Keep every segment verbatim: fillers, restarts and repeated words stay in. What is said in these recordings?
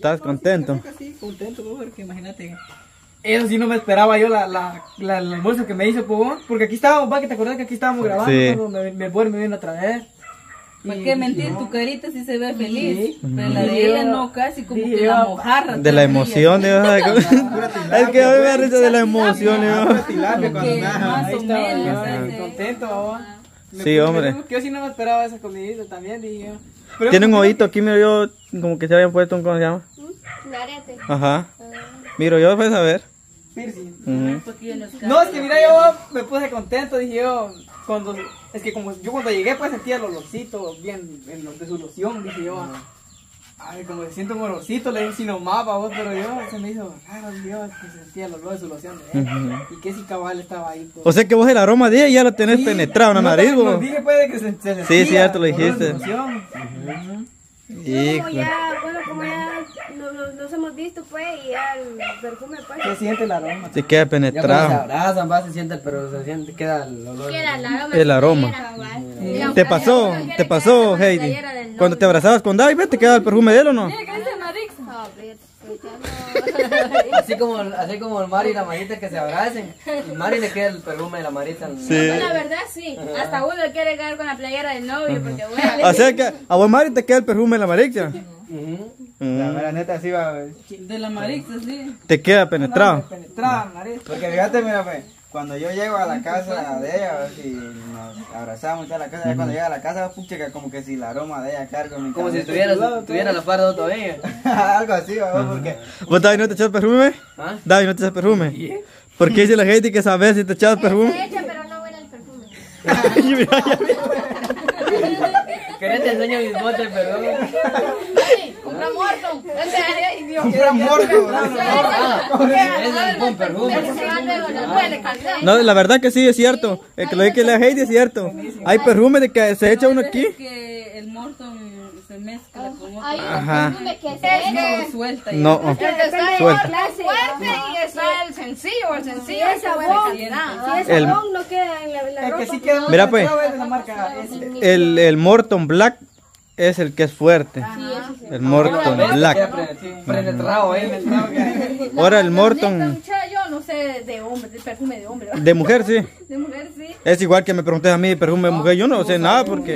¿Estás contento? Sí, contento, porque imagínate. Eso sí no me esperaba yo la, la, la, el almuerzo que me hizo, pues, porque aquí estábamos, va, que te acordás que aquí estábamos grabando, Sí. cuando me, me vuelve me viene otra vez. ¿Para Y- qué mentir? no. Tu carita sí se ve feliz, Sí. pero la Y de ella yo- no, casi como y que yo- la mojarra. De la emoción, digo. Es que a mí me da risa de la emoción, digo. tilapia cuando Que nada. más Ahí o estaba menos, yo, ese- contento, ¿va? Me Sí, puse- hombre. me- Que yo sí no me esperaba esa comidita también, dije yo. Pero Tiene un yo- oído aquí, miro yo, como que se habían puesto un, ¿cómo se llama? Un arete. Ajá. Miro yo, pues a ver. Piercing. Ujú. Porque no es No, es que mira, yo me puse contento, dije yo, cuando, es que como yo cuando llegué pues sentía el olorcito bien en lo de su loción, dije yo, ay, como se siente un olorcito, le dije si no mapa vos, pero yo se me hizo raro, dije yo, que sentía el olor de su loción de él, Ujú. y que si cabal estaba ahí. Pues. O sea que vos el aroma de ella ya lo tenés Sí, penetrado en la no, nariz, no, vos. dije pues de que se, se sentía Sí, cierto, lo el olor de dijiste. su loción. Ujú. Hijo. Como ya, bueno, como ya nos, nos, nos hemos visto, pues, y ya el perfume, pues. Se siente el aroma. Se queda Ya cuando se penetrado. abrazan, va, se siente, pero se siente, queda el olor. Queda el aroma. El aroma. Digamos, ¿Te pasó? ¿Te pasó, Heidi? Cuando te abrazabas con David, ¿te quedaba el perfume de él o no? No, pero, pues, ya no. Así como, así como el Mari y la Marita que se abracen. Y Mari le queda el perfume de la Marita. en- Sí. La verdad, sí. Hasta uno quiere quedar con la playera del novio, porque bueno. O sea que a vos, Mari, te queda el perfume de la marica. Ujú. La Mm. mera neta, sí va. de la marixa, sí. Te queda penetrado. Penetraba la nariz. Porque fíjate, mira, pues, cuando yo llego a la casa de ella, a ver si nos abrazamos toda la casa, ya cuando llega a la casa, pucha, que como que si el aroma de ella carga mi Como si cabeza. estuviera, estuviera la par de otro ella. Algo así, va, porque ¿Vos, David, no te echas perfume? ¿Ah? David, ¿no te echas perfume? ¿Por qué dice la gente que sabes si te echas perfume? Se echa, pero no huele el perfume. Y mira, ya- ¿Querés te enseño mis botes, perdón? Compra muerto. Ese es Dios. era muerto. Ah, es un buen perfume. Huele calidad. No, la verdad que sí, es cierto. El que lo dice que le Heidi es cierto. Hay perfume de que se echa uno aquí. Es que el Morton se mezcla con otro. Hay un Ajá. perfume que se No echa. suelta. y- No, suelta. Clase. Fuerte y está el sencillo, el Si sencillo es es buena sabón, calidad. si es El- sabón no queda en la, en la El ropa. que sí queda Mira, pues. penetrado es de la marca S. El, el Morton Black es el que es fuerte. El Morton Black. Penetrado, eh. Ahora el Neta, Morton muchacha, yo no sé de hombre, de perfume de hombre. ¿verdad? de mujer, sí. De mujer sí. Es igual que me preguntes a mí de perfume de mujer. Yo no sé nada porque.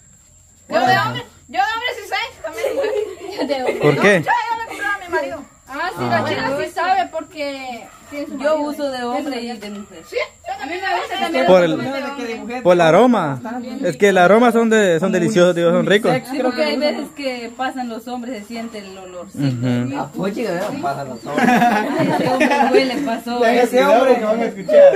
Yo de hombre, yo de hombre sí sé, también de mujer. ¿Por qué? Muchacha, yo le compraba a mi marido. Ah, sí, la chica sí sabe porque tiene su Yo marido. uso de hombre y de mujer. Sí, a mí me gusta también. Por el el- perfume de hombre. Por el aroma. Es que el aroma son de son deliciosos, digo, son ricos. Sí, porque hay veces que pasan los hombres, se siente el olorcito. Ujú. A puchica, ¿no? Pasa los hombres. Ese hombre huele, pasó. Ese hombre que van a escuchar.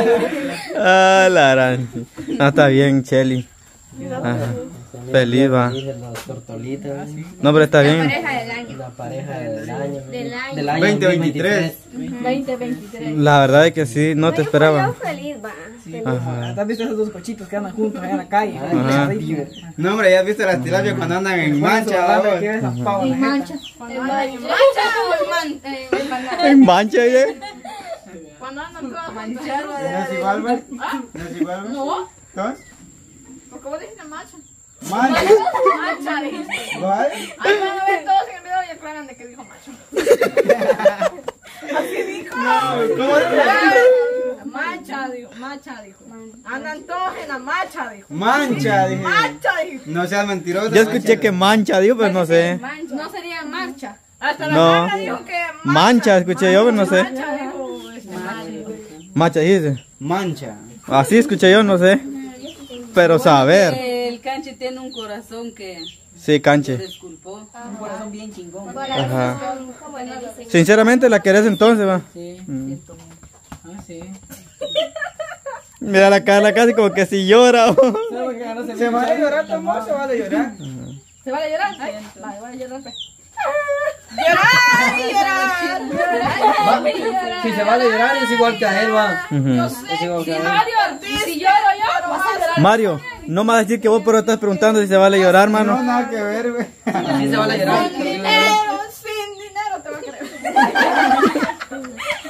Ah, la gran. No, está bien, Chelly. Ajá. Feliz va. Dicen los tortolitas. No, pero está bien. Pareja del año. La pareja del año. Del año. Del año veinte veintitrés. veinte veintitrés. La verdad es que sí, no te Yo esperaba. feliz, va. Feliz. Ajá. ¿Has visto esos dos cochitos que andan juntos allá en la calle? Ajá. No, hombre, ya has visto las tilapias cuando andan en mancha, va, vos? En mancha. En mancha. Mancha o man- eh, mancha. En mancha, ¿eh? Cuando andan todas Manchado ¿No de... es igual, güey? ¿No es igual, güey? No, ¿Todos? porque vos dijiste mancha. Mancha. Mancha dijiste. ¿Cuál? Ahí van a ver todos en el video y aclaran de que dijo macho. ¿Cómo es? Mancha, dijo, mancha, dijo. Andan todos en la mancha, dijo. Mancha, dije. Mancha, dijo. No seas mentiroso. Yo escuché que mancha, digo, pero no sé. No sería marcha. Hasta la No. marca dijo que Mancha, escuché yo, pero no sé. mancha, dijo. este, mancha. Mancha, dice. Mancha. Así escuché yo, no sé. Pero saber. El canche tiene un corazón que Sí, canche. se disculpó. Un corazón bien chingón. Ajá. ¿Cómo le dicen? Sinceramente la querés entonces, va. Sí. Mm. Ah, sí. Mira la cara casi como que si llora. oh. ¿Se vale llorar, tu amor? ¿Se vale llorar? ¿Se vale llorar? Ay, vale, vale llorar. pues. Llorar, llorar. Va, si se vale llorar es igual que a él, va. Ujú. Es igual Si que a él. Mario, y si lloro yo, vas a llorar. Mario, no me vas a decir que vos pero estás preguntando si se vale llorar, No, mano. nada que ver, güey. Sí se vale llorar. Sin dinero, sin dinero te va a querer.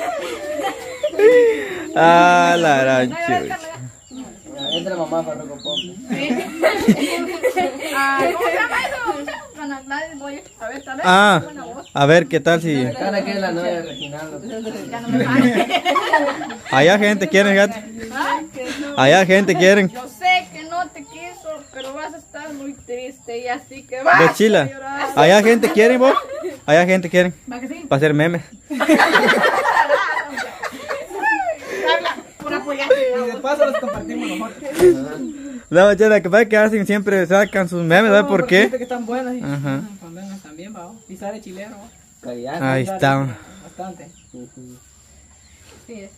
Ah, la gran chucha. Entra la mamá para Rocopop. Ah, ¿cómo se llama eso? Con la- nadie voy a ver, tal vez. Ah. Buena voz. A ver qué tal si... Cara que es la novia de Reginaldo. Allá gente quieren, fíjate. Allá gente quieren. Yo sé que no te quiso, pero vas a estar muy triste y así que vas De Chila. a llorar. Allá gente quieren, vos. Allá gente quieren. ¿Va que sí? Para hacer memes. Por apoyarte. Y de paso los compartimos nosotros. La chela, que pasa que hacen siempre sacan sus memes, ¿sabes por Gente qué? que están buenas y Ajá. con memes también, va. Y sale chileno, va. Calidad. Ahí está. Bastante. Sí, es.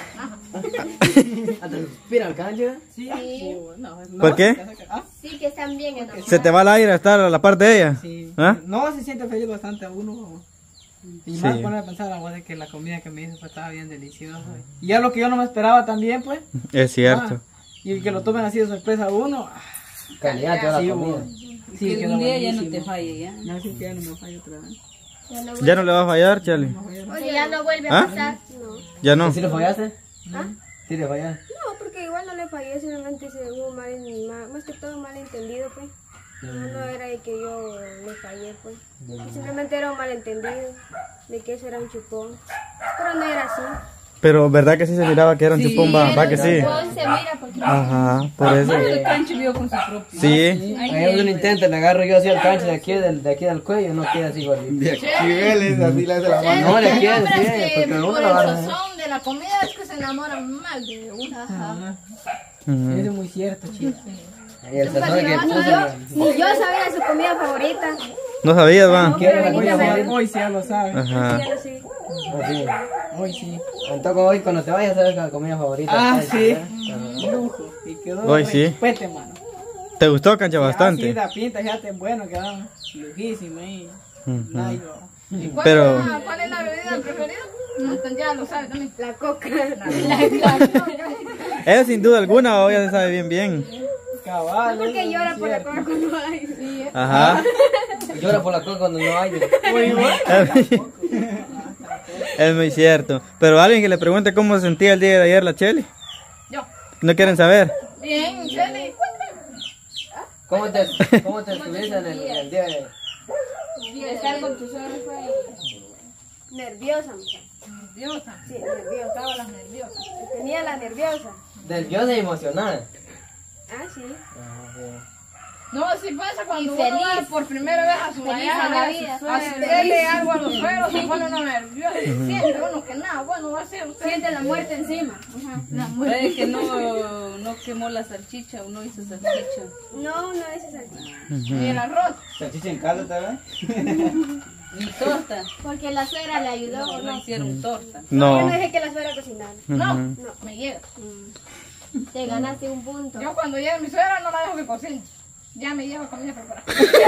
¿Respira al cancha? Sí. Sí. No, no, ¿Por qué? Ah, Sí, que están bien enamorados. Se te va el aire a estar a la par de ella. sí. ¿Ah? No, se siente feliz bastante a uno. Y Sí. más poner a pensar, la voz de que la comida que me hizo pues, estaba bien deliciosa. Y ya lo que yo no me esperaba también, pues. Es cierto. Ah, y que lo tomen así de sorpresa a uno. ah, Calidad toda sí, la comida. Sí, que quedó un día ya no buenísimo. te falle, ya. No, sí, que ya no me falla otra vez. Ya no, Ya no le va a fallar, Charlie. Oye, ya no vuelve ¿Ah? a pasar. No. Ya no. ¿Sí le fallaste? ¿Ah? Sí le fallaste. No, porque igual no le fallé, simplemente se hubo mal, mal- más que todo malentendido, pues. No, no era de que yo le fallé, pues. Simplemente era un malentendido, de que eso era un chupón. Pero no era así. Pero verdad que sí se miraba que era un chupón, va, va que sí. Chupón se mira porque... Ajá, por eso. El cancho vio con su propio. Sí. Hay un intento, le agarro yo así al cancha de aquí, del, de aquí del cuello, no queda así gordito. Chiveles, así le hace la mano. No le queda, Pero sí, es que porque uno por lo el agarra. sazón de la comida es que se enamoran mal de uno. Ajá. Ujú. Eso es muy cierto, chicos. Y el sazón que puso. Ni yo sabía su comida favorita. No sabías, va. ¿Quiere la Hoy, comida ya- favorita? hoy sí ya lo sabe. Ajá. Ya lo sé. Así. Hoy sí. Entonces hoy cuando te vayas sabes que la comida favorita. Ah, es sí. esa, Lujo. Y quedó Hoy sí. respete, mano. ¿Te gustó, cancha, Ah, sí, bastante? la pinta, fíjate, bueno, quedaron lujísimo ahí. Ujú. Nice, ¿Cuál, Pero- es la, ¿Cuál es la bebida preferida? No, ya lo sabe también. La coca. Eso sin duda alguna, hoy ya se sabe bien, bien. cabal. No porque eso llora es por la cierto. coca cuando hay. Sí, ¿eh? Ajá. Llora por la coca cuando no hay. Es muy cierto. Pero alguien que le pregunte cómo se sentía el día de ayer la Cheli. Yo. ¿No quieren saber? Bien, Cheli. ¿Cómo te, cómo te estuviste en el, el día de... Estar con tu suegro fue nerviosa, muchacha. Nerviosa. Sí, nerviosa. Estaba las nerviosas. Tenía la nerviosa. nerviosa y emocionada? Ah, sí. No, sí pasa cuando Y uno feliz. va por primera vez a su Feliz allá, en la a vida. su- a hacerle algo a los suegros, se pone uno nervioso y siente uno que nada, bueno, va a ser usted. Siente la muerte encima. Ajá. La Parece que no, no quemó la salchicha o no hizo salchicha. No, no es salchicha. Y el arroz. Salchicha en caldo, ¿tal vez? Ni torta. Porque la suegra le ayudó, No, ¿o no no? hicieron torta. Yo No. no dejé que la suegra cocinara. No, Ujú. No. me llega. Te ganaste un punto. Yo cuando llegue mi suegra no la dejo que cocine. Ya me lleva comida preparada.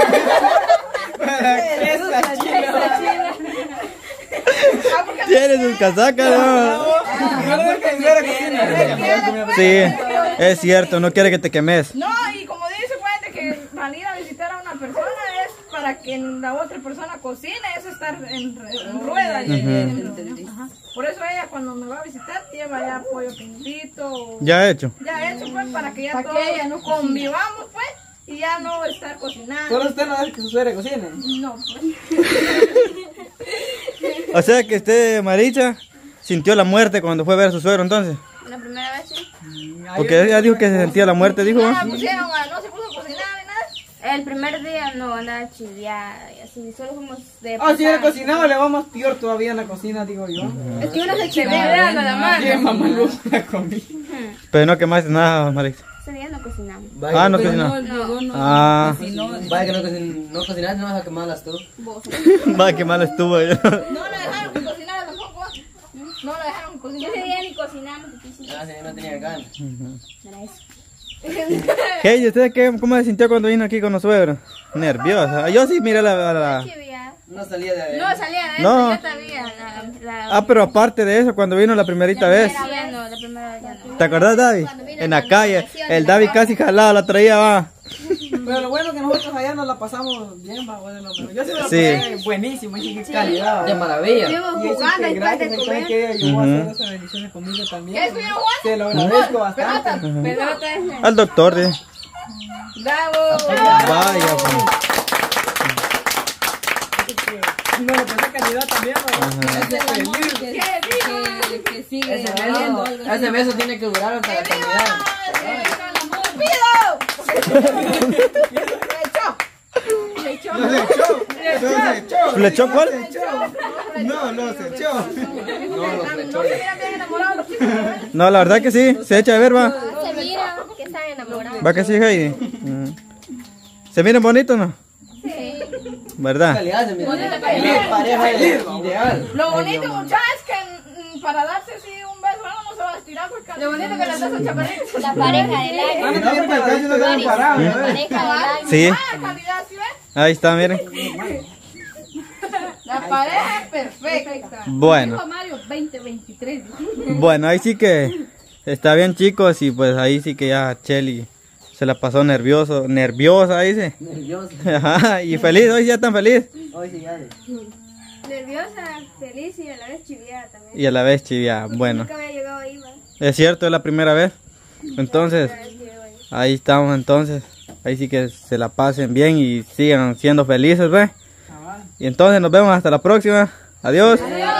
Esa chila. Ah, porque Tienes sus casacas, no. No es que fuera cocina. Sí, es cierto, no quiere que te quemes. no, y como dice, pues, de que salir a visitar a una persona es para que la otra persona cocine, es estar en, en rueda. y- Entendí. Ajá. Por eso ella cuando me va a visitar lleva ya pollo pintito. Ya he hecho. Ya hecho, pues, para que ya Para todos que ella no cocine. convivamos, pues, y ya no estar cocinando. Solo usted no deja que su suegra cocine. No, pues. O sea que usted, Maricha, sintió la muerte cuando fue a ver a su suegro entonces. La primera vez sí. Porque ella dijo que se sentía la muerte, dijo. No ¿va? la pusieron, a- no se puso a cocinar ni nada. El primer día no andaba chiviada y así, solo fuimos de Ah, si hubiera pasada. cocinado, le va más peor todavía en la cocina, digo yo. Es que uno se chivea nada más. Bien, mamá, no la comí. Pero no quemaste nada, Maricha. Ese día no cocinamos. Ah, no Pero cocinó. no, llegó, no. Ah, cocinó. Vaya que no, cocin- no cocinaste, no vas a quemarlas tú. va, qué mal estuvo. No la dejaron que cocinara tampoco. No la dejaron que cocinara. Ese día ni cocinamos. porque sí, Ah, sí, no tenía ganas. era eso. Hey, ¿y usted qué, cómo se sintió cuando vino aquí con los suegros? Nerviosa. Yo sí miré la... la- la- Chiviada. No salía de ahí. No salía de eso, No. yo sabía. La, la, Ah, pero aparte de eso, cuando vino la primerita vez. primera vez no, la primera vez ya no. ¿Te acordás, David? En la calle. El David casi jalado la traía, va. Pero lo bueno que nosotros allá nos la pasamos bien, va, bueno, lo menos. Yo sí me la Sí. pasé buenísimo, así que calidad. De va. maravilla. Estuvimos Y eso jugando que y gracias de al comer. que ella ayudó a Ujú. hacer esa bendición conmigo también. ¿Qué estuvieron jugando? Se lo agradezco bastante. Pelota ese. Al doctor, dice. Bravo. Vaya, pues. no lo pensé candidato también, ¿no? Es el amor que, que, que sigue Ese valiendo beso, algo así. ese beso tiene que durar hasta la eternidad. ¡Le echó! No se echó. No se echó. ¿Le echó cuál? No, no se echó. No, los No lechones. se miran bien enamorados los chicos, ¿verdad? No, la verdad que sí, se echa de ver, va. Se mira que están enamorados. Va que sí, Heidi. Mm. ¿Se miran bonitos, no? Sí. ¿Verdad? Calidad se mira. Bonita Feliz pareja ideal. Lo bonito, muchachos, es que mm, para darse así un beso, no, no se va a estirar porque lo bonito que las dos son chaparritas. La pareja del año. No, porque casi no se han parado, La ¿eh? pareja del año. Sí, Ah, calidad, ¿sí ves? ahí está, miren. La pareja es perfecta. Bueno, Dijo Mario veinte veintitrés. bueno, ahí sí que está bien, chicos, y pues ahí sí que ya Chely se la pasó nervioso, nerviosa, dice. Nervioso. Ajá, y feliz, hoy ya tan feliz. Hoy sí ya. Nerviosa, feliz y a la vez chiviada también. Y a la vez chivia, bueno, Nunca había llegado ahí, va. es cierto, es la primera vez. Entonces, La vez que llego ahí. ahí estamos entonces. Ahí sí que se la pasen bien y sigan siendo felices, ¿ves? Y entonces nos vemos hasta la próxima. Adiós. Adiós.